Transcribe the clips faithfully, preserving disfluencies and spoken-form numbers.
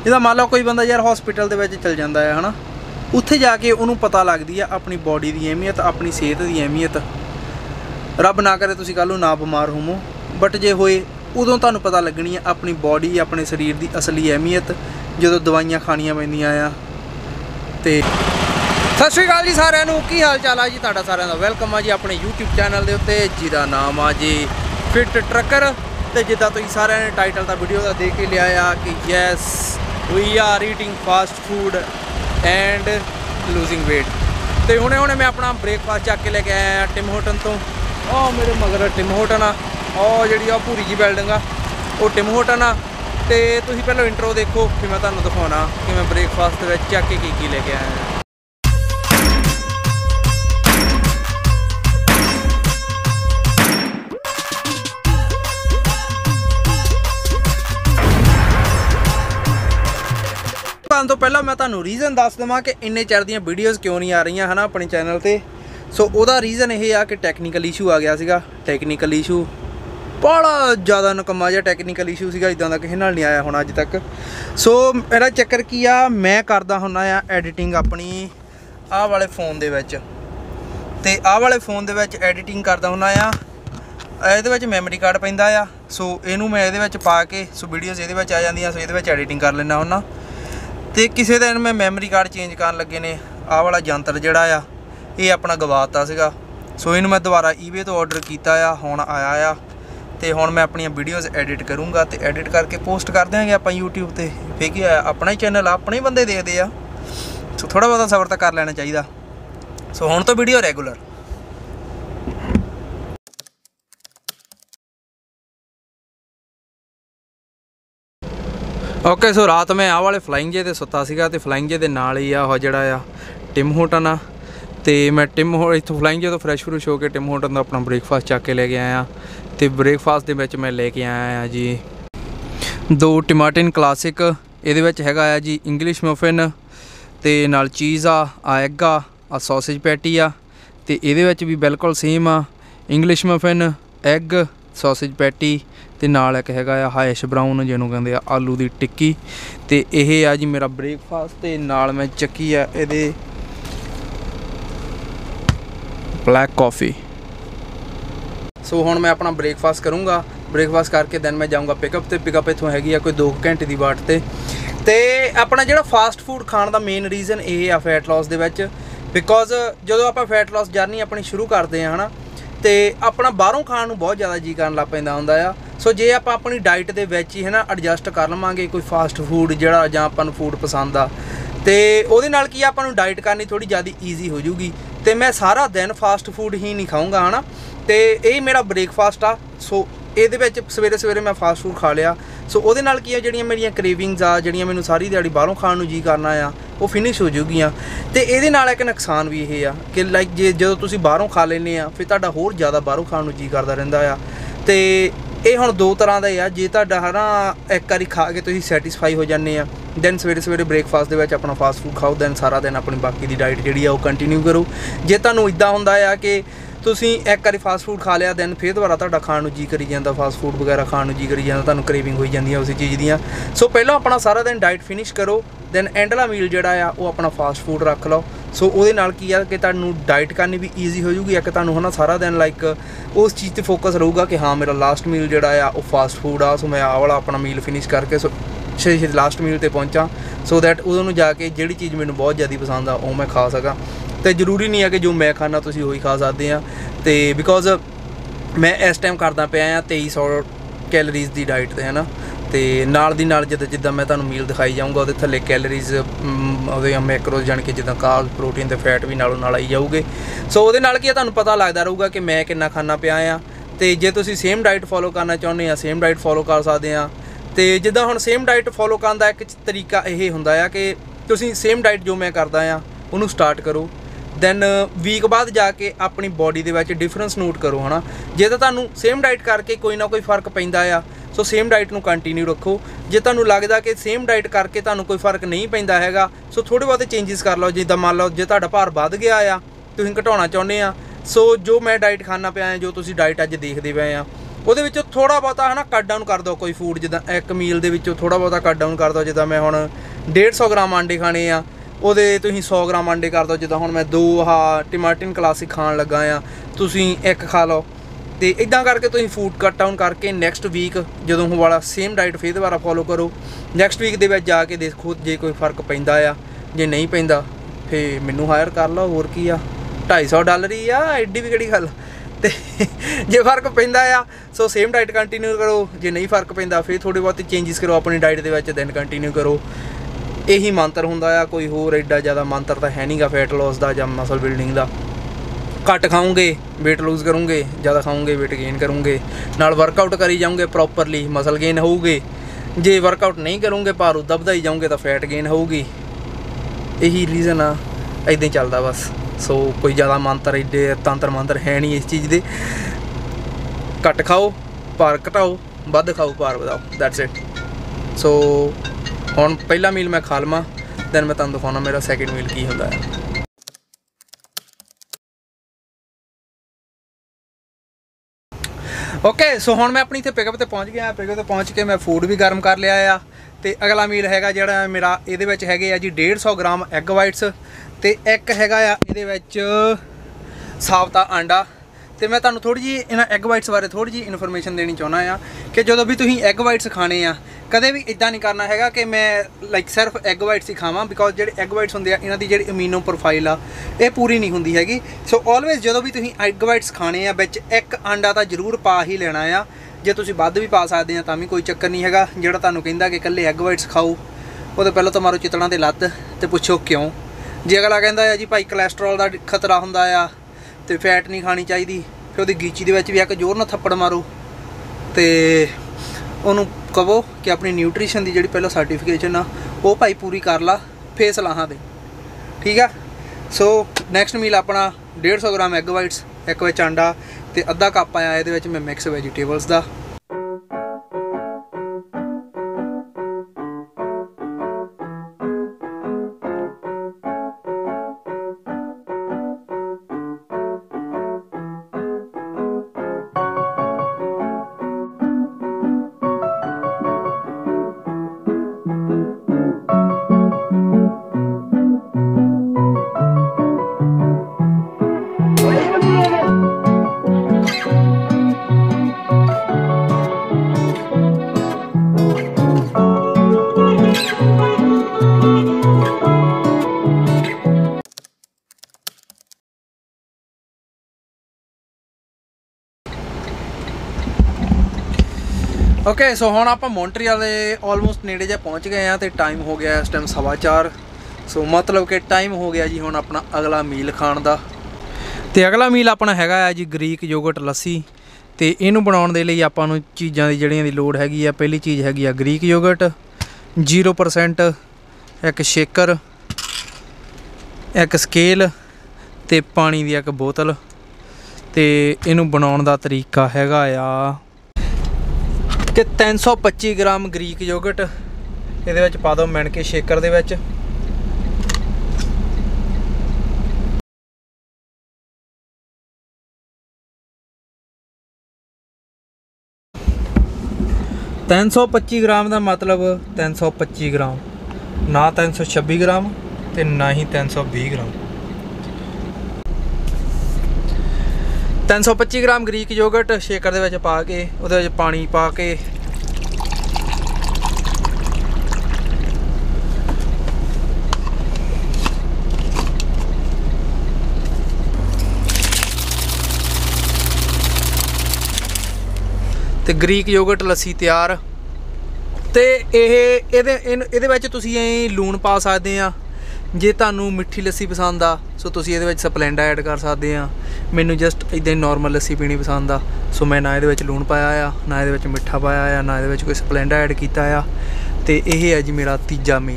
जिदा मान लो कोई बंदा यार हॉस्पिटल दे विच चल जाता है है ना, उत्थे जाके उन्होंने पता लगती है अपनी बॉडी की अहमियत, अपनी सेहत की अहमियत। रब ना करे तुसीं कल नूं ना बीमार होवो, बट जे होए उदों तुहानूं पता लगनी है अपनी बॉडी अपने शरीर की असली अहमियत जदों दवाइयां खानियां पैंदियां आ। ते सत श्री अकाल जी सारिਆਂ ਨੂੰ, की हाल चाल है जी तुहाडा सारिਆਂ दा। वेलकम है जी अपने यूट्यूब चैनल के उत्ते जिहदा नाम आ जी फिट ट्रकर। तो जिद्दां तुसीं सारिਆਂ ने टाइटल का वीडियो का देख के लिया कि yes we are eating fast food and losing weight. तो हुणे हुणे मैं अपना ब्रेकफास्ट चक के लेके आया टिम होटन तो। ओ मेरे मगर टिम होटन आ, और जी भूरी जी बिल्डिंग आ वो टिम होटन आ। तो तुसीं पहले इंट्रो देखो, फिर मैं तुहानूं दिखाउणा कि मैं ब्रेकफास्ट दे विच चक के की की लेके आया। तो पहला मैं तुहानूं रीज़न दस देवां कि इन्ने चਿਰ ਦੀਆਂ वीडियोज़ क्यों नहीं आ रही है ना अपने चैनल पर। सो ਉਹਦਾ रीज़न ये आ कि टैक्नीकल इशू आ गया सीगा। टैक्नीकल इशू बड़ा ज़्यादा नकम्मा जिहा टैक्नीकल इशू सीगा, इदां दा किसे नाल नहीं आया होना अज तक। सो मेरा चक्कर की आ, मैं करदा हुंदा आ एडिटिंग अपनी आह वाले फोन दे विच, ते आह वाले फोन दे विच एडिटिंग करदा हुंदा आ। ਇਹਦੇ ਵਿੱਚ ਮੈਮਰੀ ਕਾਰਡ ਪੈਂਦਾ ਆ। सो ਇਹਨੂੰ मैं ਇਹਦੇ ਵਿੱਚ ਪਾ ਕੇ सो ਵੀਡੀਓਜ਼ ਇਹਦੇ ਵਿੱਚ ਆ ਜਾਂਦੀਆਂ। सो ਇਹਦੇ ਵਿੱਚ ਐਡੀਟਿੰਗ ਕਰ ਲੈਣਾ ਹੁੰਦਾ। तो किसी दिन मैं मैमरी कार्ड चेंज कर लगे ने आह वाला यंत्र जोड़ा आ ये अपना गवाता सीगा। सो इनू मैं दोबारा ईबे तो ऑर्डर किया आ, हुण आया आ। तो हुण मैं अपनी वीडियोज़ एडिट करूँगा, तो एडिट करके पोस्ट कर देंगे आप यूट्यूब पर। फिर की होया, अपना ही चैनल अपने ही बंदे देखते आ। सो थोड़ा बहुत सबर तो कर लेना चाहिए। सो हुण तो वीडियो रेगूलर। ओके सो रात मैं आह वाले फ्लाइंग जे ते सुता सीगा, ते फ्लाइंग जे दे नाल ही आ जिहड़ा आ टिम होटन आ। ते मैं टिम हो इत्थों फ्लाइंग जे तो फ्रैश फ्रूश हो के टिम होटन दा अपना ब्रेकफास्ट चक के लेके आया। तो ब्रेकफास्ट दे विच मैं लेके आया जी दो टमाटिन क्लासिक, इहदे विच हैगा आ जी इंग्लिश मफिन, ते नाल चीज़ आ, आ एग आ, आ सॉसेज पैटी आ। ते इहदे विच भी बिल्कुल सेम आ, English muffin, egg, sausage patty, ते नाल एक हैगा आ हैश ब्राउन जिहनूं कहंदे आ आलू दी टिक्की। ते इह आ जी मेरा ब्रेकफास्ट। ते नाल मैं चक्की आ इहदे ब्लैक कॉफ़ी। सो हुण मैं अपना ब्रेकफास्ट करूँगा। ब्रेकफास्ट करके दैन मैं जाऊँगा पिकअप। ते पिकअप इत्थों हैगी आ कोई दो घंटे की वाट ते। ते अपना जिहड़ा फास्ट फूड खाण दा मेन रीज़न ये आ फैट लॉस दे विच, बिकॉज जदों आपां फैट लॉस जर्नी अपनी शुरू करते हैं है ना, तो अपना बाहरों खाण नूं बहुत ज़्यादा जी करन लग पैंदा हुंदा आ। सो जे आप अपनी डाइट दे विच ही है ना एडजस्ट कर लवांगे कोई फास्ट फूड जिहड़ा जां आपां नूं फूड पसंद आ, तो उहदे नाल की आपां नूं डाइट करनी थोड़ी ज़्यादा ईजी हो जूगी। तो मैं सारा दिन फास्ट फूड ही नहीं खाऊंगा है ना। तो यही मेरा ब्रेकफास्ट आ। सो ਇਹਦੇ ਵਿੱਚ ਸਵੇਰੇ ਸਵੇਰੇ मैं फास्ट फूड खा लिया। सो ਉਹਦੇ ਨਾਲ ਕੀ ਆ ਜਿਹੜੀਆਂ ਮੇਰੀਆਂ ਕ੍ਰੇਵਿੰਗਸ ਆ ਜਿਹੜੀਆਂ ਮੈਨੂੰ ਸਾਰੀ ਦਿਹਾੜੀ ਬਾਹਰੋਂ ਖਾਣ ਨੂੰ ਜੀ ਕਰਨਾ ਆ ਉਹ ਫਿਨਿਸ਼ ਹੋ ਜੂਗੀਆਂ। ਤੇ ਇਹਦੇ ਨਾਲ ਇੱਕ ਨੁਕਸਾਨ ਵੀ ਇਹ ਆ ਕਿ ਲਾਈਕ ਜੇ ਜਦੋਂ ਤੁਸੀਂ ਬਾਹਰੋਂ ਖਾ ਲੈਂਦੇ ਆ ਫਿਰ ਤੁਹਾਡਾ ਹੋਰ ਜ਼ਿਆਦਾ ਬਾਹਰੋਂ ਖਾਣ ਨੂੰ ਜੀ ਕਰਦਾ ਰਹਿੰਦਾ ਆ। ਤੇ ਇਹ ਹੁਣ ਦੋ ਤਰ੍ਹਾਂ ਦਾ ਆ, ਜੇ ਤੁਹਾਡਾ ਹੈ ਨਾ ਇੱਕ ਵਾਰੀ ਖਾ ਕੇ ਤੁਸੀਂ ਸੈਟੀਸਫਾਈ ਹੋ ਜਾਂਦੇ ਆ ਦੈਨ ਸਵੇਰੇ ਸਵੇਰੇ ਬ੍ਰੇਕਫਾਸਟ ਦੇ ਵਿੱਚ ਆਪਣਾ ਫਾਸਟ ਫੂਡ ਖਾਓ, ਦੈਨ ਸਾਰਾ ਦਿਨ ਆਪਣੀ ਬਾਕੀ ਦੀ ਡਾਈਟ ਜਿਹੜੀ ਆ ਉਹ ਕੰਟੀਨਿਊ ਕਰੋ। ਜੇ ਤੁਹਾਨੂੰ ਇੱਦਾਂ ਹੁੰਦਾ ਆ ਕਿ ਤੁਸੀਂ ਇੱਕ ਵਾਰੀ ਫਾਸਟ ਫੂਡ ਖਾ ਲਿਆ ਦੈਨ ਫਿਰ ਦੁਬਾਰਾ ਤੁਹਾਡਾ ਖਾਣ ਨੂੰ ਜੀ ਕਰੀ ਜਾਂਦਾ, ਫਾਸਟ ਫੂਡ ਵਗੈਰਾ ਖਾਣ ਨੂੰ ਜੀ ਕਰੀ ਜਾਂਦਾ, ਤੁਹਾਨੂੰ ਕ੍ਰੇਵਿੰਗ ਹੋਈ ਜਾਂਦੀਆਂ ਉਸ ਚੀਜ਼ ਦੀਆਂ। ਸੋ ਪਹਿਲਾਂ ਆਪਣਾ ਸਾਰਾ ਦਿਨ ਡਾਈਟ ਫਿਨਿਸ਼ ਕਰੋ, ਦੈਨ ਐਂਡਲਾ ਮੀਲ ਜਿਹੜਾ ਆ ਉਹ ਆਪਣਾ ਫਾਸਟ ਫੂਡ ਰੱਖ ਲਓ। ਸੋ ਉਹਦੇ ਨਾਲ ਕੀ ਆ ਕਿ ਤੁਹਾਨੂੰ ਡਾਈਟ ਕਰਨੀ ਵੀ ਈਜ਼ੀ ਹੋ ਜੂਗੀ। ਇੱਕ ਤੁਹਾਨੂੰ ਹੈ ਨਾ ਸਾਰਾ ਦਿਨ ਲਾਈਕ ਉਸ ਚੀਜ਼ 'ਤੇ ਫੋਕਸ ਰਹੂਗਾ ਕਿ ਹਾਂ ਮੇਰਾ ਲਾਸਟ ਮੀਲ ਜਿਹੜਾ ਆ ਉਹ ਫਾਸਟ ਫੂਡ ਆ। ਸੋ ਮੈਂ ਆਹ ਵਾਲਾ ਆਪਣਾ ਮੀਲ ਫਿਨਿਸ਼ ਕਰਕੇ ਸੋ ਛੇ ਛੇ ਲਾਸਟ ਮੀਲ 'ਤੇ ਪਹੁੰਚਾਂ, ਸੋ ਦੈਟ ਉਦੋਂ ਨੂੰ ਜਾ ਕੇ ਜਿਹੜੀ ਚੀਜ਼ ਮੈਨੂੰ ਬਹੁਤ ਜ਼ਿਆਦਾ ਪਸੰਦ ਆ ਉਹ ਮੈਂ ਖਾ ਸਕਾਂ। तो जरूरी नहीं है कि जो मैं खाना तुसीं ਉਹੀ खा सकते हैं। तो बिकॉज मैं इस टाइम करदा पिया आ तेई सौ कैलरीज़ की डाइट है ना। तो नाल दी नाल जिद्दां जिद्दां मैं तुहानूं मील दिखाई जाऊँगा ਉਹਦੇ थल्ले कैलरीज़ ਉਹਦੇ मैक्रोज़ जान कि जिद्दां कार्ब प्रोटीन ते फैट भी नालों नाल आई जाऊगे। सो ਉਹਦੇ ਨਾਲ ਕੀ तुहानूं पता लगदा रहूगा कि मैं किन्ना खाना पिया आ। तो जे तुसीं सेम डाइट फॉलो करना चाहुंदे आ सेम डाइट फॉलो कर सकते हैं। तो जिद्दां हुण सेम डाइट फॉलो करन दा एक तरीका ये हुंदा आ कि तुसीं सेम डाइट जो मैं करदा आ ਉਹਨੂੰ स्टार्ट करो, दैन वीक बाद जाके अपनी बॉडी दे विच डिफरेंस नोट करो है ना। जे तो तुहानूं सेम डाइट करके कोई ना कोई फर्क पैंदा आ सो सेम डाइट नूं कंटीन्यू रखो। जे तुहानूं लगदा कि सेम डाइट करके तुहानूं कोई फर्क नहीं पैंदा हैगा सो थोड़े बहुत चेंजिस कर लो। जिद्दां मान लो जे तुहाडा भार वध गया आ तुसीं घटाउणा चाहुंदे आ, सो जो मैं डाइट खाना पिया जो तुसीं डाइट अज देखदे पए आ ਉਹਦੇ ਵਿੱਚੋਂ ਥੋੜ੍ਹਾ ਬਹੁਤਾ ਹੈ ਨਾ ਕੱਟ ਡਾਊਨ ਕਰ ਦਿਓ ਕੋਈ ਫੂਡ, ਜਿੱਦਾਂ ਇੱਕ ਮੀਲ ਦੇ ਵਿੱਚੋਂ ਥੋੜ੍ਹਾ ਬਹੁਤਾ ਕੱਟ ਡਾਊਨ ਕਰ ਦਿਓ। ਜਿੱਦਾਂ ਮੈਂ ਹੁਣ ਡੇਢ ਸੌ ਗ੍ਰਾਮ ਆਂਡੇ ਖਾਣੇ ਆ, ਉਹਦੇ ਤੁਸੀਂ ਸੌ ਗ੍ਰਾਮ ਆਂਡੇ ਕਰ ਦਿਓ। ਜਿੱਦਾਂ ਹੁਣ ਮੈਂ ਦੋ ਆਹ ਟਿਮਾਟਿਨ ਕਲਾਸਿਕ ਖਾਣ ਲੱਗਾ ਆ, ਤੁਸੀਂ ਇੱਕ ਖਾ ਲਓ। ਅਤੇ ਇੱਦਾਂ ਕਰਕੇ ਤੁਸੀਂ ਫੂਡ ਕੱਟ ਡਾਊਨ ਕਰਕੇ ਨੈਕਸਟ ਵੀਕ ਜਦੋਂ ਉਹ ਵਾਲਾ ਸੇਮ ਡਾਈਟ ਫਿਰ ਦੁਬਾਰਾ ਫੋਲੋ ਕਰੋ। ਨੈਕਸਟ ਵੀਕ ਦੇ ਵਿੱਚ ਜਾ ਕੇ ਦੇਖੋ ਜੇ ਕੋਈ ਫ਼ਰਕ ਪੈਂਦਾ ਆ, ਜੇ ਨਹੀਂ ਪੈਂਦਾ ਫਿਰ ਮੈਨੂੰ ਹਾਇਰ ਕਰ ਲਓ। ਹੋਰ ਕੀ ਆ, ਢਾਈ ਸੌ ਡਾਲਰ ਹੀ ਆ, ਐਡੀ ਵੀ ਕਿਹੜੀ ਗੱਲ। ਅਤੇ ਜੇ ਫ਼ਰਕ ਪੈਂਦਾ ਆ ਸੋ ਸੇਮ ਡਾਈਟ ਕੰਟੀਨਿਊ ਕਰੋ, ਜੇ ਨਹੀਂ ਫ਼ਰਕ ਪੈਂਦਾ ਫਿਰ ਥੋੜ੍ਹੇ ਬਹੁਤੇ ਚੇਂਜਿਸ ਕਰੋ ਆਪਣੀ ਡਾਈਟ ਦੇ ਵਿੱਚ, ਦੈਨ ਕੰਟੀਨਿਊ ਕਰੋ। ਇਹੀ ਮੰਤਰ ਹੁੰਦਾ ਆ, ਕੋਈ ਹੋਰ ਐਡਾ ਜ਼ਿਆਦਾ ਮੰਤਰ ਤਾਂ ਹੈ ਨਹੀਂ ਗਾ ਫੈਟ ਲੋਸ ਦਾ ਜਾਂ ਮਸਲ ਬਿਲਡਿੰਗ ਦਾ। ਘੱਟ ਖਾਓਗੇ ਵੇਟ ਲੂਜ਼ ਕਰੋਗੇ, ਜ਼ਿਆਦਾ ਖਾਓਗੇ ਵੇਟ ਗੇਨ ਕਰੋਗੇ। ਨਾਲ ਵਰਕਆਊਟ ਕਰੀ ਜਾਓਗੇ ਪ੍ਰੋਪਰਲੀ, ਮਸਲ ਗੇਨ ਹੋਊਗੇ। ਜੇ ਵਰਕਆਊਟ ਨਹੀਂ ਕਰੋਗੇ, ਭਾਰ ਉੱਦਾਂ ਵਧਾਈ ਜਾਓਗੇ ਤਾਂ ਫੈਟ ਗੇਨ ਹੋਊਗੀ। ਇਹੀ ਰੀਜ਼ਨ ਆ, ਇੱਦਾਂ ਹੀ ਚੱਲਦਾ ਬਸ। ਸੋ ਕੋਈ ਜ਼ਿਆਦਾ ਮੰਤਰ ਐਡੇ ਤੰਤਰ ਮੰਤਰ ਹੈ ਨਹੀਂ ਇਸ ਚੀਜ਼ ਦੇ। ਘੱਟ ਖਾਓ ਭਾਰ ਘਟਾਓ, ਵੱਧ ਖਾਓ ਭਾਰ ਵਧਾਓ, ਦੈਟਸ ਇਟ। ਸੋ ਹੁਣ ਪਹਿਲਾ ਮੀਲ ਮੈਂ ਖਾ ਲਵਾਂ, ਦੈਨ ਮੈਂ ਤੁਹਾਨੂੰ ਦਿਖਾਉਣਾ ਮੇਰਾ ਸੈਕਿੰਡ ਮੀਲ ਕੀ ਹੁੰਦਾ ਹੈ। ਓਕੇ, ਸੋ ਹੁਣ ਮੈਂ ਆਪਣੀ ਇੱਥੇ ਪਿਕਅਪ 'ਤੇ ਪਹੁੰਚ ਗਿਆ। ਪਿਕਅਪ 'ਤੇ ਪਹੁੰਚ ਕੇ ਮੈਂ ਫੂਡ ਵੀ ਗਰਮ ਕਰ ਲਿਆ ਆ। ਅਤੇ ਅਗਲਾ ਮੀਲ ਹੈਗਾ ਜਿਹੜਾ ਮੇਰਾ, ਇਹਦੇ ਵਿੱਚ ਹੈਗੇ ਆ ਜੀ ਡੇਢ ਸੌ ਗ੍ਰਾਮ ਐਗ ਵਾਈਟਸ, ਅਤੇ ਇੱਕ ਹੈਗਾ ਆ ਇਹਦੇ ਵਿੱਚ ਸਾਬਤਾ ਆਂਡਾ। ਅਤੇ ਮੈਂ ਤੁਹਾਨੂੰ ਥੋੜ੍ਹੀ ਜਿਹੀ ਇਹਨਾਂ ਐਗ ਵਾਈਟਸ ਬਾਰੇ ਥੋੜ੍ਹੀ ਜਿਹੀ ਇਨਫੋਰਮੇਸ਼ਨ ਦੇਣੀ ਚਾਹੁੰਦਾ ਆ ਕਿ ਜਦੋਂ ਵੀ ਤੁਸੀਂ ਐਗ ਵਾਈਟਸ ਖਾਣੇ ਆ, ਕਦੇ ਵੀ ਇੱਦਾਂ ਨਹੀਂ ਕਰਨਾ ਹੈਗਾ ਕਿ ਮੈਂ ਲਾਈਕ ਸਿਰਫ ਐਗ ਵਾਈਟਸ ਹੀ ਖਾਵਾਂ, ਬਿਕੋਜ਼ ਜਿਹੜੇ ਐਗ ਵਾਈਟਸ ਹੁੰਦੇ ਆ ਇਹਨਾਂ ਦੀ ਜਿਹੜੀ ਅਮੀਨੋ ਪ੍ਰੋਫਾਈਲ ਆ ਇਹ ਪੂਰੀ ਨਹੀਂ ਹੁੰਦੀ ਹੈਗੀ। ਸੋ ਆਲਵੇਜ਼ ਜਦੋਂ ਵੀ ਤੁਸੀਂ ਐਗ ਵਾਈਟਸ ਖਾਣੇ ਆ, ਵਿੱਚ ਇੱਕ ਆਂਡਾ ਤਾਂ ਜ਼ਰੂਰ ਪਾ ਹੀ ਲੈਣਾ ਆ। ਜੇ ਤੁਸੀਂ ਵੱਧ ਵੀ ਪਾ ਸਕਦੇ ਆ ਤਾਂ ਵੀ ਕੋਈ ਚੱਕਰ ਨਹੀਂ ਹੈਗਾ। ਜਿਹੜਾ ਤੁਹਾਨੂੰ ਕਹਿੰਦਾ ਕਿ ਇਕੱਲੇ ਐਗ ਵਾਈਟਸ ਖਾਓ, ਉਹਦੇ ਪਹਿਲਾਂ ਤਾਂ ਮਾਰੋ ਚਿਤਲਾਂ ਦੇ ਲੱਤ ਅਤੇ ਪੁੱਛੋ ਕਿਉਂ। ਜੇ ਅਗਲਾ ਕਹਿੰਦਾ ਆ ਜੀ ਭਾਈ ਕੋਲੈਸਟਰੋਲ ਦਾ ਖਤਰਾ ਹੁੰਦਾ ਆ ਅਤੇ ਫੈਟ ਨਹੀਂ ਖਾਣੀ ਚਾਹੀਦੀ, ਫਿਰ ਉਹਦੀ ਗੀਚੀ ਦੇ ਵਿੱਚ ਵੀ ਇੱਕ ਜ਼ੋਰ ਨਾਲ ਥੱਪੜ ਮਾਰੋ ਅਤੇ ਉਹਨੂੰ ਕਹੋ ਕਿ ਆਪਣੀ ਨਿਊਟ੍ਰੀਸ਼ਨ ਦੀ ਜਿਹੜੀ ਪਹਿਲਾਂ ਸਰਟੀਫਿਕੇਸ਼ਨ ਆ ਉਹ ਭਾਈ ਪੂਰੀ ਕਰ ਲਾ, ਫੇਰ ਸਲਾਹਾਂ ਦੇ, ਠੀਕ ਆ। ਸੋ ਨੈਕਸਟ ਮੀਲ ਆਪਣਾ ਡੇਢ ਸੌ ਗ੍ਰਾਮ ਐਗ ਵਾਈਟਸ, ਇੱਕ ਵਿੱਚ ਆਂਡਾ ਅਤੇ ਅੱਧਾ ਕੱਪ ਆਇਆ ਇਹਦੇ ਵਿੱਚ ਮੈਂ ਮਿਕਸ ਵੈਜੀਟੇਬਲਸ ਦਾ। ਓਕੇ, ਸੋ ਹੁਣ ਆਪਾਂ ਮੌਂਟਰੀਅਲ ਦੇ ਆਲਮੋਸਟ ਨੇੜੇ ਜਿਹਾ ਪਹੁੰਚ ਗਏ ਹਾਂ ਅਤੇ ਟਾਈਮ ਹੋ ਗਿਆ ਇਸ ਟਾਈਮ ਸਵਾ ਚਾਰ। ਸੋ ਮਤਲਬ ਕਿ ਟਾਈਮ ਹੋ ਗਿਆ ਜੀ ਹੁਣ ਆਪਣਾ ਅਗਲਾ ਮੀਲ ਖਾਣ ਦਾ। ਅਤੇ ਅਗਲਾ ਮੀਲ ਆਪਣਾ ਹੈਗਾ ਆ ਜੀ ਗਰੀਕ ਯੋਗਰਟ ਲੱਸੀ। ਅਤੇ ਇਹਨੂੰ ਬਣਾਉਣ ਦੇ ਲਈ ਆਪਾਂ ਨੂੰ ਚੀਜ਼ਾਂ ਦੀ ਜਿਹੜੀਆਂ ਦੀ ਲੋੜ ਹੈਗੀ ਆ, ਪਹਿਲੀ ਚੀਜ਼ ਹੈਗੀ ਆ ਗਰੀਕ ਯੋਗਰਟ, ਜ਼ੀਰੋ ਪਰਸੈਂਟ, ਇੱਕ ਸ਼ੇਕਰ, ਇੱਕ ਸਕੇਲ ਅਤੇ ਪਾਣੀ ਦੀ ਇੱਕ ਬੋਤਲ। ਅਤੇ ਇਹਨੂੰ ਬਣਾਉਣ ਦਾ ਤਰੀਕਾ ਹੈਗਾ ਆ ਕਿ ਤਿੰਨ ਸੌ ਪੱਚੀ ਗ੍ਰਾਮ ਗਰੀਕ ਯੋਗਰਟ ਇਹਦੇ ਵਿੱਚ ਪਾ ਦਿਓ ਮਿਣ ਕੇ ਸ਼ੇਕਰ ਦੇ ਵਿੱਚ। ਤਿੰਨ ਸੌ ਪੱਚੀ ਗ੍ਰਾਮ ਦਾ ਮਤਲਬ ਤਿੰਨ ਸੌ ਪੱਚੀ ਗ੍ਰਾਮ, ਨਾ ਤਿੰਨ ਸੌ ਛੱਬੀ ਗ੍ਰਾਮ ਅਤੇ ਨਾ ਹੀ ਤਿੰਨ ਸੌ ਵੀਹ ਗ੍ਰਾਮ। ਤਿੰਨ ਸੌ ਪੱਚੀ ਗ੍ਰਾਮ ਗਰੀਕ ਯੋਗਰਟ ਸ਼ੇਕਰ ਦੇ ਵਿੱਚ ਪਾ ਕੇ ਉਹਦੇ ਵਿੱਚ ਪਾਣੀ ਪਾ ਕੇ ਤੇ ਗਰੀਕ ਯੋਗਰਟ ਲੱਸੀ ਤਿਆਰ। ਤੇ ਇਹ ਇਹਦੇ ਇਹਦੇ ਵਿੱਚ ਤੁਸੀਂ ਐਂ ਲੂਣ ਪਾ ਸਕਦੇ ਆ ਜੇ ਤੁਹਾਨੂੰ ਮਿੱਠੀ ਲੱਸੀ ਪਸੰਦ ਆ, ਸੋ ਤੁਸੀਂ ਇਹਦੇ ਵਿੱਚ ਸਪਲੈਂਡਾ ਐਡ ਕਰ ਸਕਦੇ ਆ। ਮੈਨੂੰ ਜਸਟ ਇੱਦਾਂ ਹੀ ਨੋਰਮਲ ਲੱਸੀ ਪੀਣੀ ਪਸੰਦ ਆ, ਸੋ ਮੈਂ ਨਾ ਇਹਦੇ ਵਿੱਚ ਲੂਣ ਪਾਇਆ ਆ, ਨਾ ਇਹਦੇ ਵਿੱਚ ਮਿੱਠਾ ਪਾਇਆ ਆ, ਨਾ ਇਹਦੇ ਵਿੱਚ ਕੋਈ ਸਪਲੈਂਡਾ ਐਡ ਕੀਤਾ ਆ। ਤੇ ਇਹ ਹੈ ਜੀ ਮੇਰਾ ਤੀਜਾ ਮੀਲ।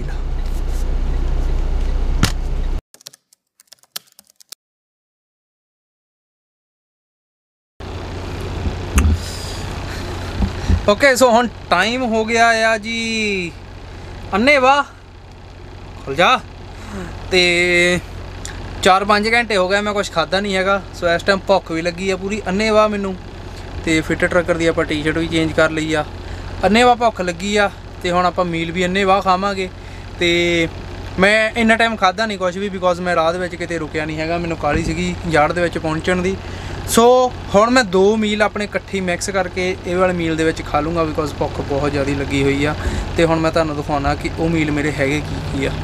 ਓਕੇ, ਸੋ ਹੁਣ ਟਾਈਮ ਹੋ ਗਿਆ ਆ ਜੀ ਅੰਨੇ ਵਾਹ ਖੁੱਲ ਜਾ। ਤੇ ਚਾਰ ਪੰਜ ਘੰਟੇ ਹੋ ਗਏ ਮੈਂ ਕੁਛ ਖਾਧਾ ਨਹੀਂ ਹੈਗਾ। ਸੋ ਇਸ ਟਾਈਮ ਭੁੱਖ ਵੀ ਲੱਗੀ ਆ ਪੂਰੀ ਅੰਨੇ ਵਾਹ ਮੈਨੂੰ। ਤੇ ਫਿੱਟ ਟਰੱਕਰ ਦੀ ਆਪਾਂ ਟੀ-ਸ਼ਰਟ ਵੀ ਚੇਂਜ ਕਰ ਲਈ ਆ। ਅੰਨੇਵਾਹ ਭੁੱਖ ਲੱਗੀ ਆ ਤੇ ਹੁਣ ਆਪਾਂ ਮੀਲ ਵੀ ਅੰਨੇਵਾਹ ਖਾਵਾਂਗੇ। ਤੇ ਮੈਂ ਇੰਨਾ ਟਾਈਮ ਖਾਦਾ नहीं कुछ भी बिकॉज मैं राह ਵਿੱਚ ਕਿਤੇ ਰੁਕਿਆ नहीं हैगा, ਮੈਨੂੰ ਕਾਹਲੀ ਸੀਗੀ ਯਾਰਡ ਦੇ ਵਿੱਚ ਪਹੁੰਚਣ ਦੀ। ਸੋ ਹੁਣ ਮੈਂ ਦੋ ਮੀਲ ਆਪਣੇ ਇਕੱਠੀ ਮਿਕਸ ਕਰਕੇ ਇਹ ਵਾਲੇ ਮੀਲ ਦੇ ਵਿੱਚ ਖਾ ਲੂੰਗਾ ਬਿਕॉज ਭੁੱਖ ਬਹੁਤ ਜ਼ਿਆਦਾ ਲੱਗੀ ਹੋਈ ਆ। ਤੇ ਹੁਣ ਮੈਂ ਤੁਹਾਨੂੰ ਦਿਖਾਉਣਾ ਕਿ ਉਹ ਮੀਲ ਮੇਰੇ ਹੈਗੇ ਕੀ ਕੀ ਆ।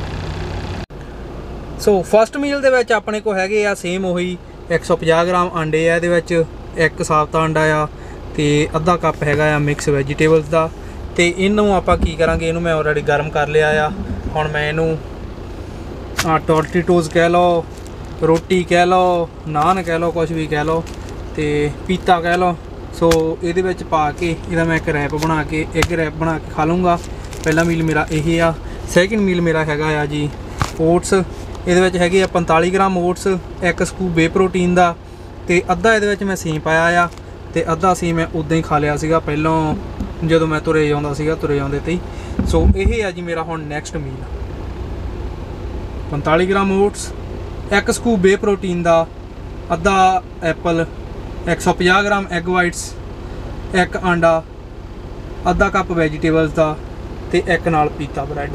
ਸੋ ਫਸਟ ਮੀਲ ਦੇ ਵਿੱਚ ਆਪਣੇ ਕੋਲ ਹੈਗੇ ਆ ਸੇਮ ਉਹੀ ਇੱਕ ਸੌ ਪੰਜਾਹ ਗ੍ਰਾਮ ਆਂਡੇ ਆ, ਇਹਦੇ ਵਿੱਚ ਇੱਕ ਸਾਬਤਾ ਅੰਡਾ ਆ ਤੇ ਅੱਧਾ ਕੱਪ ਹੈਗਾ ਆ ਮਿਕਸ ਵੈਜੀਟੇਬਲਸ ਦਾ। ਤੇ ਇਹਨੂੰ ਆਪਾਂ ਕੀ ਕਰਾਂਗੇ, ਇਹਨੂੰ ਮੈਂ ਆਲਰੇਡੀ ਗਰਮ ਕਰ ਲਿਆ ਆ। ਹੁਣ ਮੈਂ ਇਹਨੂੰ ਆ ਟੋਰਟੀਟੋਜ਼ ਕਹਿ ਲਓ, ਰੋਟੀ ਕਹਿ ਲਓ, ਨਾਨ ਕਹਿ ਲਓ, ਕੁਛ ਵੀ ਕਹਿ ਲਓ ਤੇ ਪੀਤਾ ਕਹਿ ਲਓ। ਸੋ ਇਹਦੇ ਵਿੱਚ ਪਾ ਕੇ ਇਹਦਾ ਮੈਂ ਇੱਕ ਰੈਪ ਬਣਾ ਕੇ ਇੱਕ ਰੈਪ ਬਣਾ ਕੇ ਖਾ ਲੂੰਗਾ। ਪਹਿਲਾ ਮੀਲ ਮੇਰਾ ਇਹ ਆ। ਸੈਕਿੰਡ ਮੀਲ ਮੇਰਾ ਹੈਗਾ ਆ ਜੀ ਓਟਸ। ਇਹਦੇ ਵਿੱਚ ਹੈਗੇ ਆ ਪੰਤਾਲੀ ਗ੍ਰਾਮ ਓਟਸ, ਇੱਕ ਸਕੂਪ ਵੇ ਪ੍ਰੋਟੀਨ ਦਾ ਤੇ ਅੱਧਾ ਇਹਦੇ ਵਿੱਚ ਮੈਂ ਸੇਮ ਪਾਇਆ ਆ ਤੇ ਅੱਧਾ ਸੀ ਮੈਂ ਉਦਾਂ ਹੀ ਖਾ ਲਿਆ ਸੀਗਾ ਪਹਿਲਾਂ ਜਦੋਂ ਮੈਂ ਤੁਰੇ ਜਾਂਦਾ ਸੀਗਾ ਤੁਰੇ ਜਾਂਦੇ ਤੇ। ਸੋ ਇਹ ਆ ਜੀ ਮੇਰਾ ਹੁਣ ਨੈਕਸਟ ਮੀਲ। ਪੰਤਾਲੀ ਗ੍ਰਾਮ ਓਟਸ, ਇੱਕ ਸਕੂਪ ਵੇ ਪ੍ਰੋਟੀਨ ਦਾ, ਅੱਧਾ ਐਪਲ, ਇੱਕ ਸੌ ਪੰਜਾਹ ਗ੍ਰਾਮ ਐਗ ਵਾਈਟਸ, ਇੱਕ ਆਂਡਾ, ਅੱਧਾ ਕੱਪ ਵੈਜੀਟੇਬਲਸ ਦਾ ਤੇ ਇੱਕ ਨਾਲ ਪੀਤਾ ਬ੍ਰੈਡ।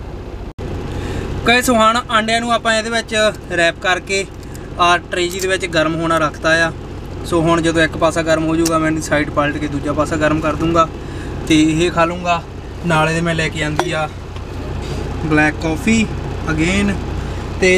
ਕਈ ਸੁਹਾਣਾ ਆਂਡਿਆਂ ਨੂੰ ਆਪਾਂ ਇਹਦੇ ਵਿੱਚ ਰੈਪ ਕਰਕੇ ਆ ਟਰੇਜੀ ਦੇ ਵਿੱਚ ਗਰਮ ਹੋਣਾ ਰੱਖਤਾ ਆ। ਸੋ ਹੁਣ ਜਦੋਂ ਇੱਕ ਪਾਸਾ ਗਰਮ ਹੋ ਜਾਊਗਾ ਮੈਂ ਇਹਦੀ ਸਾਈਡ ਪਲਟ ਕੇ ਦੂਜਾ ਪਾਸਾ ਗਰਮ ਕਰ ਦੂੰਗਾ ਤੇ ਇਹ ਖਾ ਲੂੰਗਾ। ਨਾਲ ਇਹਦੇ ਮੈਂ ਲੈ ਕੇ ਆਂਦੀ ਆ ਬਲੈਕ ਕੌਫੀ ਅਗੇਨ। ਤੇ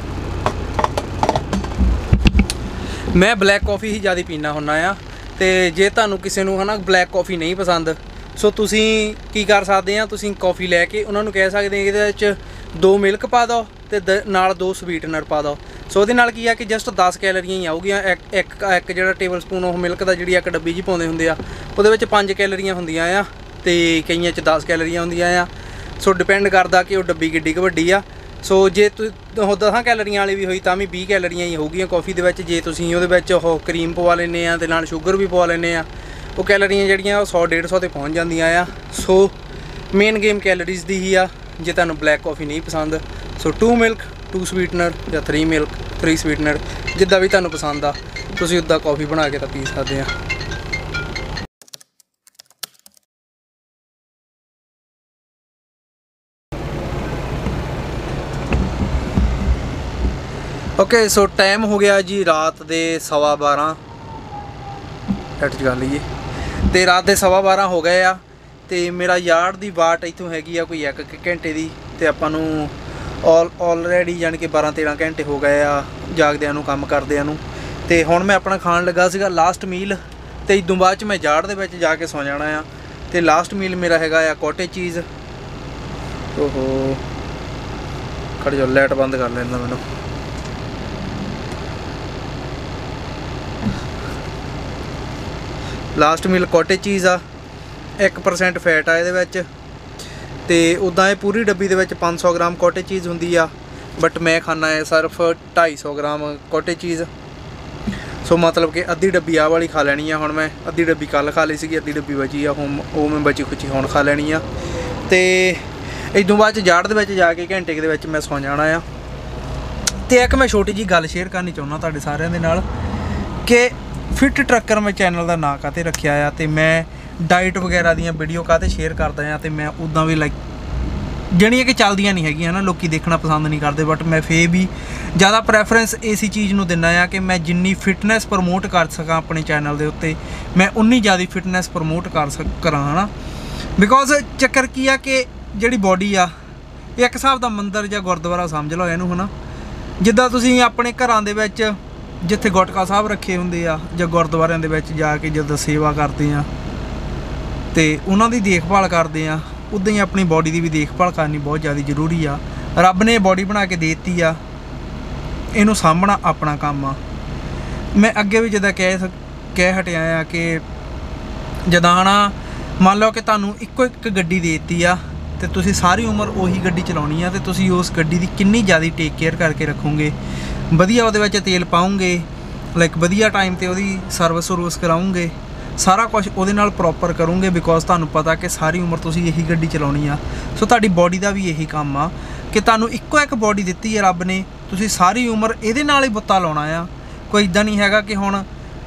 ਮੈਂ ਬਲੈਕ ਕੌਫੀ ਹੀ ਜ਼ਿਆਦਾ ਪੀਣਾ ਹੁੰਦਾ ਆ। ਤੇ ਜੇ ਤੁਹਾਨੂੰ ਕਿਸੇ ਨੂੰ ਹੈ ਨਾ ਬਲੈਕ ਕੌਫੀ ਨਹੀਂ ਪਸੰਦ ਸੋ ਤੁਸੀਂ ਕੀ ਕਰ ਸਕਦੇ ਆ, ਤੁਸੀਂ ਕੌਫੀ ਲੈ ਕੇ ਉਹਨਾਂ ਨੂੰ ਕਹਿ ਸਕਦੇ ਇਹਦੇ ਵਿੱਚ ਦੋ ਮਿਲਕ ਪਾ ਦਿਓ ਤੇ ਨਾਲ ਦੋ ਸਵੀਟਨਰ ਪਾ ਦਿਓ। ਸੋ ਉਹਦੇ ਨਾਲ ਕੀ ਆ ਕਿ ਜਸਟ ਦਸ ਕੈਲਰੀਆਂ ਹੀ ਆਊਗੀਆਂ। ਇੱਕ ਇੱਕ ਇੱਕ ਜਿਹੜਾ ਟੇਬਲ ਸਪੂਨ ਉਹ ਮਿਲਕ ਦਾ ਜਿਹੜੀ ਇੱਕ ਡੱਬੀ ਜੀ ਪਾਉਂਦੇ ਹੁੰਦੇ ਆ ਉਹਦੇ ਵਿੱਚ ਪੰਜ ਕੈਲਰੀਆਂ ਹੁੰਦੀਆਂ ਆ ਤੇ ਕਈਆਂ 'ਚ ਦਸ ਕੈਲਰੀਆਂ ਹੁੰਦੀਆਂ ਆ। ਸੋ ਡਿਪੈਂਡ ਕਰਦਾ ਕਿ ਉਹ ਡੱਬੀ ਕਿੱਡੀ ਕੁ ਵੱਡੀ ਆ। ਸੋ ਜੇ ਤੁਸੀਂ ਦਸਾਂ ਕੈਲਰੀਆਂ ਵਾਲੀ ਵੀ ਹੋਈ ਤਾਂ ਵੀ ਵੀਹ ਕੈਲਰੀਆਂ ਹੀ ਹੋਊਗੀਆਂ ਕੌਫੀ ਦੇ ਵਿੱਚ। ਜੇ ਤੁਸੀਂ ਉਹਦੇ ਵਿੱਚ ਉਹ ਕਰੀਮ ਪਵਾ ਲੈਂਦੇ ਆ ਤੇ ਨਾਲ ਸ਼ੂਗਰ ਵੀ ਪਵਾ ਲੈਂਦੇ ਆ ਉਹ ਕੈਲਰੀਆਂ ਜਿਹੜੀਆਂ ਉਹ ਸੌ ਡੇਢ ਸੌ 'ਤੇ ਪਹੁੰਚ ਜਾਂਦੀਆਂ ਆ। ਸੋ ਮੇਨ ਗੇਮ ਕੈਲਰੀਜ਼ ਦੀ ਹੀ ਆ ਜੇ ਤੁਹਾਨੂੰ ਬਲੈਕ ਕੌਫੀ ਨਹੀਂ ਪਸੰਦ। So two milk two sweetener ਜਾਂ ਥਰੀ ਮਿਲਕ ਥਰੀ ਸਵੀਟਨਰ ਜਿੱਦਾਂ ਵੀ ਤੁਹਾਨੂੰ ਪਸੰਦ ਆ ਤੁਸੀਂ ਉੱਦਾਂ ਕੌਫੀ ਬਣਾ ਕੇ ਤਾਂ ਪੀ ਸਕਦੇ ਆ। ਓਕੇ ਸੋ ਟਾਈਮ ਹੋ ਗਿਆ ਜੀ ਰਾਤ ਦੇ ਸਵਾ ਬਾਰਾਂ ਡੱਟ ਜਗਾ ਲਈਏ ਤੇ ਰਾਤ ਦੇ ਸਵਾ ਬਾਰਾਂ ਹੋ ਗਏ ਆ ਤੇ ਮੇਰਾ ਯਾਰਡ ਦੀ ਵਾਟ ਇੱਥੋਂ ਹੈਗੀ ਆ ਕੋਈ ਇੱਕ ਘੰਟੇ ਦੀ ਤੇ ਆਪਾਂ ਨੂੰ ਆਲ ਆਲਰੇਡੀ ਜਾਣੀ ਕਿ ਬਾਰਾਂ ਤੇਰਾਂ ਘੰਟੇ ਹੋ ਗਏ ਆ ਜਾਗਦਿਆਂ ਨੂੰ ਕੰਮ ਕਰਦਿਆਂ ਨੂੰ। ਤੇ ਹੁਣ ਮੈਂ ਆਪਣਾ ਖਾਣ ਲੱਗਾ ਸੀਗਾ ਲਾਸਟ ਮੀਲ ਤੇ ਇਦੋਂ ਬਾਅਦ 'ਚ ਮੈਂ ਯਾਰਡ ਦੇ ਵਿੱਚ ਜਾ ਕੇ ਸੌ ਜਾਣਾ ਆ। ਤੇ ਲਾਸਟ ਮੀਲ ਮੇਰਾ ਹੈਗਾ ਆ ਕੋਟੇਜ ਚੀਜ਼। ਓਹੋ ਖੜ ਜਾ ਲਾਈਟ ਬੰਦ ਕਰ ਲੈਂਦਾ ਮੈਨੂੰ। ਲਾਸਟ ਮੀਲ ਕੋਟੇਜ ਚੀਜ਼ ਆ, ਇੱਕ ਪਰਸੈਂਟ ਫੈਟ ਆ ਇਹਦੇ ਵਿੱਚ ਤੇ ਉੱਦਾਂ ਇਹ ਪੂਰੀ ਡੱਬੀ ਦੇ ਵਿੱਚ ਪੰਜ ਸੌ ਗ੍ਰਾਮ ਕੋਟੇਜ ਚੀਜ਼ ਹੁੰਦੀ ਆ ਬਟ ਮੈਂ ਖਾਣਾ ਹੈ ਸਿਰਫ ਢਾਈ ਸੌ ਗ੍ਰਾਮ ਕੋਟੇਜ ਚੀਜ਼। ਸੋ ਮਤਲਬ ਕਿ ਅੱਧੀ ਡੱਬੀ ਆਹ ਵਾਲੀ ਖਾ ਲੈਣੀ ਆ ਹੁਣ ਮੈਂ। ਅੱਧੀ ਡੱਬੀ ਕੱਲ੍ਹ ਖਾ ਲਈ ਸੀਗੀ, ਅੱਧੀ ਡੱਬੀ ਬਚੀ ਆ ਹੁਣ ਉਹ ਮੈਂ ਬਚੀ ਖੁਚੀ ਹੁਣ ਖਾ ਲੈਣੀ ਆ। ਤੇ ਇਦੋਂ ਬਾਅਦ 'ਚ ਯਾਰਡ ਦੇ ਵਿੱਚ ਜਾ ਕੇ ਘੰਟੇ ਦੇ ਵਿੱਚ ਮੈਂ ਸੌ ਜਾਣਾ ਆ। ਤੇ ਇੱਕ ਮੈਂ ਛੋਟੀ ਜਿਹੀ ਗੱਲ ਸ਼ੇਅਰ ਕਰਨੀ ਚਾਹੁੰਦਾ ਤੁਹਾਡੇ ਸਾਰਿਆਂ ਦੇ ਨਾਲ ਕਿ ਫਿੱਟ ਟਰੱਕਰ ਮੈਂ ਚੈਨਲ ਦਾ ਨਾਂ ਕਾਹਤੇ ਰੱਖਿਆ ਆ ਤੇ ਮੈਂ ਡਾਈਟ ਵਗੈਰਾ ਦੀਆਂ ਵੀਡੀਓ ਕਾਹਤੇ ਸ਼ੇਅਰ ਕਰਦਾ ਆ। ਤੇ ਮੈਂ ਉੱਦਾਂ ਵੀ ਲਾਈਕ ਜਿਹੜੀਆਂ ਕਿ ਚੱਲਦੀਆਂ ਨਹੀਂ ਹੈਗੀਆਂ ਨਾ ਲੋਕੀ ਦੇਖਣਾ ਪਸੰਦ ਨਹੀਂ ਕਰਦੇ ਬਟ ਮੈਂ ਫੇਰ ਵੀ ਜ਼ਿਆਦਾ ਪ੍ਰੈਫਰੈਂਸ ਇਸੀ ਚੀਜ਼ ਨੂੰ ਦਿੰਦਾ ਆ ਕਿ ਮੈਂ ਜਿੰਨੀ ਫਿਟਨੈਸ ਪ੍ਰਮੋਟ ਕਰ ਸਕਾਂ ਆਪਣੇ ਚੈਨਲ ਦੇ ਉੱਤੇ ਮੈਂ ਉਨੀ ਜ਼ਿਆਦਾ ਫਿਟਨੈਸ ਪ੍ਰਮੋਟ ਕਰ ਸਕ ਕਰਾਂ ਹੈ ਨਾ। ਬਿਕੋਜ਼ ਚੱਕਰ ਕੀ ਆ ਕਿ ਜਿਹੜੀ ਬੋਡੀ ਆ ਇੱਕ ਹਿਸਾਬ ਦਾ ਮੰਦਰ ਜਾਂ ਗੁਰਦੁਆਰਾ ਸਮਝ ਲਓ ਇਹਨੂੰ ਹੈ ਨਾ। ਜਿੱਦਾਂ ਤੁਸੀਂ ਆਪਣੇ ਘਰਾਂ ਦੇ ਵਿੱਚ ਜਿੱਥੇ ਗੁਟਕਾ ਸਾਹਿਬ ਰੱਖੇ ਹੁੰਦੇ ਆ ਜਾਂ ਗੁਰਦੁਆਰਿਆਂ ਦੇ ਵਿੱਚ ਜਾ ਕੇ ਜਦੋਂ ਸੇਵਾ ਕਰਦੇ ਆ ਤੇ ਉਹਨਾਂ ਦੀ ਦੇਖਭਾਲ ਕਰਦੇ ਆ ਉੱਦਾਂ ਹੀ ਆਪਣੀ ਬੋਡੀ ਦੀ ਵੀ ਦੇਖਭਾਲ ਕਰਨੀ ਬਹੁਤ ਜ਼ਿਆਦਾ ਜ਼ਰੂਰੀ ਆ। ਰੱਬ ਨੇ ਬੋਡੀ ਬਣਾ ਕੇ ਦੇ ਦਿੱਤੀ ਆ, ਇਹਨੂੰ ਸਾਂਭਣਾ ਆਪਣਾ ਕੰਮ ਆ। ਮੈਂ ਅੱਗੇ ਵੀ ਜਿੱਦਾਂ ਕਹਿ ਕਹਿ ਹਟਿਆ ਆ ਕਿ ਜਿੱਦਾਂ ਨਾ ਮੰਨ ਲਓ ਕਿ ਤੁਹਾਨੂੰ ਇੱਕੋ ਇੱਕ ਗੱਡੀ ਦੇ ਦਿੱਤੀ ਆ ਤੇ ਤੁਸੀਂ ਸਾਰੀ ਉਮਰ ਉਹੀ ਗੱਡੀ ਚਲਾਉਣੀ ਆ ਤੇ ਤੁਸੀਂ ਉਸ ਗੱਡੀ ਦੀ ਕਿੰਨੀ ਜ਼ਿਆਦਾ ਟੇਕ ਕੇਅਰ ਕਰਕੇ ਰੱਖੋਗੇ, ਵਧੀਆ ਉਹਦੇ ਵਿੱਚ ਤੇਲ ਪਾਉਂਗੇ, ਲਾਈਕ ਵਧੀਆ ਟਾਈਮ 'ਤੇ ਉਹਦੀ ਸਰਵਿਸ ਸਰਵਿਸ ਕਰਾਉਂਗੇ, ਸਾਰਾ ਕੁਝ ਉਹਦੇ ਨਾਲ ਪ੍ਰੋਪਰ ਕਰੋਗੇ ਬਿਕੋਜ਼ ਤੁਹਾਨੂੰ ਪਤਾ ਕਿ ਸਾਰੀ ਉਮਰ ਤੁਸੀਂ ਇਹੀ ਗੱਡੀ ਚਲਾਉਣੀ ਆ। ਸੋ ਤੁਹਾਡੀ ਬੋਡੀ ਦਾ ਵੀ ਇਹੀ ਕੰਮ ਆ ਕਿ ਤੁਹਾਨੂੰ ਇੱਕੋ ਇੱਕ ਬੋਡੀ ਦਿੱਤੀ ਹੈ ਰੱਬ ਨੇ, ਤੁਸੀਂ ਸਾਰੀ ਉਮਰ ਇਹਦੇ ਨਾਲ ਹੀ ਬੁੱਤਾ ਲਾਉਣਾ ਆ। ਕੋਈ ਇੱਦਾਂ ਨਹੀਂ ਹੈਗਾ ਕਿ ਹੁਣ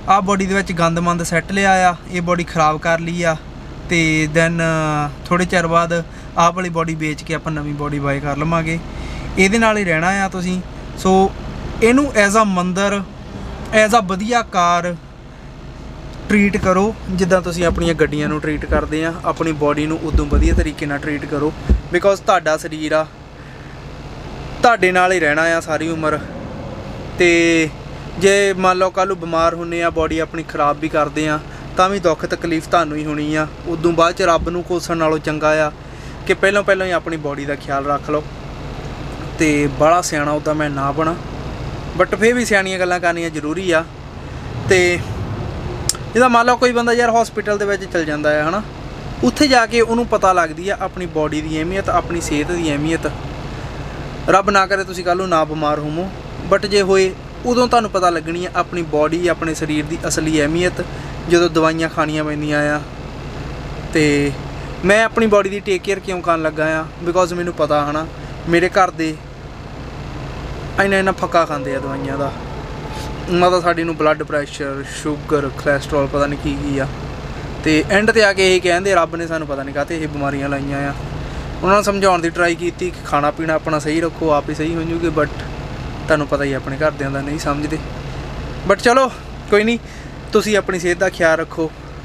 आ बॉडी दे विच गंद मंद सैट लिया आ, ये बॉडी खराब कर ली आ ते दैन थोड़े चिर बाद आह वाली बॉडी बेच के आपां नवीं बॉडी बाय कर लवांगे। इहदे नाल ही रहना आ तुसीं। सो इहनूं एज आ मंदर एज आ वधिया कार ट्रीट करो जिद्दां तुसीं अपणीआं गड्डियां नूं ट्रीट करदे आ। अपनी बॉडी नूं उदों वधिया तरीके नाल ट्रीट करो बिकॉज तुहाडा शरीर आ, तुहाडे नाल ही रहना आ सारी उम्र। ते जे मान लो कल बीमार होने आ, बॉडी अपनी खराब भी करते हैं, तां भी दुख तकलीफ तुहानूं ही होनी आ। उदों बाद च रब नूं कोसण नालों चंगा आ कि पहलों पहलों ही अपनी बॉडी का ख्याल रख लो। तो बड़ा सियाणा उदा मैं ना बना, बट फिर भी सियाणियां गल्लां करनियां जरूरी आ। तो जिद्दां मान लो कोई बंदा यार हॉस्पिटल दे विच चल जांदा है ना, उत्थे जाके उन्होंने पता लगदी है अपनी बॉडी की अहमियत, अपनी सेहत की अहमियत। रब ना करे तुसीं कल नूं ना बीमार होवो, बट जे होए उदों तुहानूं पता लगनी है अपनी बॉडी अपने शरीर की असली अहमियत जो दवाइयां खानियां पैंदियां आ। तो मैं अपनी बॉडी की टेक केयर क्यों करन लगा आ बिकॉज मैनूं पता है ना मेरे घर दे इन्ना इन्ना फक्का खांदे आ दवाइयां दा। मतलब साडी नूं ब्लड प्रैशर, शुगर, कोलैसट्रॉल पता नहीं की की आ। तो एंड ते आके यही कहंदे रब ने सानूं पता नहीं काहते ये बीमारियां लाइयां आ। उन्होंने समझाउण दी ट्राई की कि खाना पीना अपना सही रखो, आप ही सही हो जूगे, बट तुहानूं पता ही अपने घरदियां दा नहीं समझदे। बट चलो कोई नहीं, तुसीं अपनी सेहत का ख्याल रखो।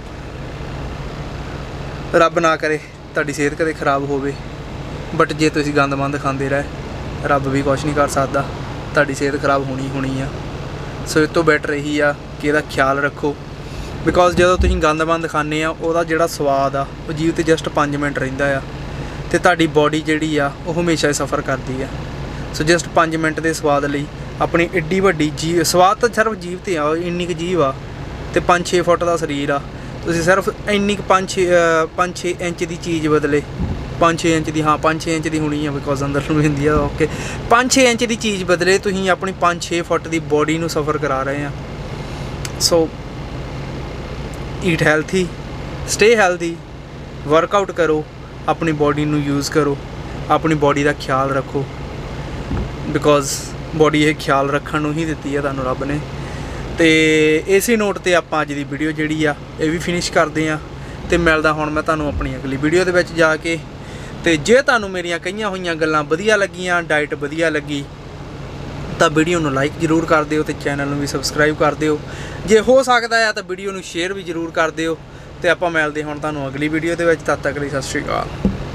रब ना करे तुहाडी सेहत कदे खराब होवे, बट जे तुसीं गंद मंद खांदे रहे रब भी कुछ नहीं कर सकदा, तुहाडी सेहत खराब होनी होनी आ। सो इस तो बैटर यही आ कि इहदा ख्याल रखो बिकॉज जदों तुसीं गंद मंद खाने आ उहदा जिहड़ा स्वाद आ वो जीव ते जस्ट पाँच मिनट रहिंदा आ, ते तुहाडी बॉडी जिहड़ी आ वो हमेशा सफ़र करदी आ। सो जस्ट पाँच मिनट के स्वाद लई अपनी एड्डी वड्डी जीव, स्वाद तो सिर्फ जीव ते आ, इन्नी क जीव आ ते पाँच छे फुट का शरीर आ, तुसीं सिर्फ इन्नी पाँच छे पाँच छे इंच की चीज़ बदले, पाँच छे इंच की, हाँ पाँच छे इंच की होनी है बिकॉज अंदर नूं हिंदी आ ओके, पाँच छे इंच की चीज़ बदले तुसीं अपनी पाँच छे फुट की बॉडी नूं सफ़र करा रहे हैं। So eat healthy, stay healthy, workout करो, अपनी बॉडी नूं यूज़ करो, अपनी बॉडी का ख्याल रखो बिकॉज बॉडी ये ख्याल रखण नूं ही दित्ती है तुहानूं रब ने। तो इसी नोट ते आपां अज दी वीडियो जिहड़ी आ ये भी फिनिश करते हैं। तो मिलदा हुण मैं तुहानूं अपनी अगली वीडियो दे विच जाके। तो जे तुहानूं मेरियां कईयां होईयां गल्लां वधिया लगियां, डाइट वधिया लगी, तो वीडियो नूं लाइक जरूर कर दिओ ते चैनल नूं भी सबसक्राइब कर दिओ। जे हो सकदा है तो वीडियो नूं शेयर भी जरूर कर दिओ। तो आपां मिलदे हुण तुहानूं अगली वीडियो दे विच, तद तक लई सत श्री अकाल।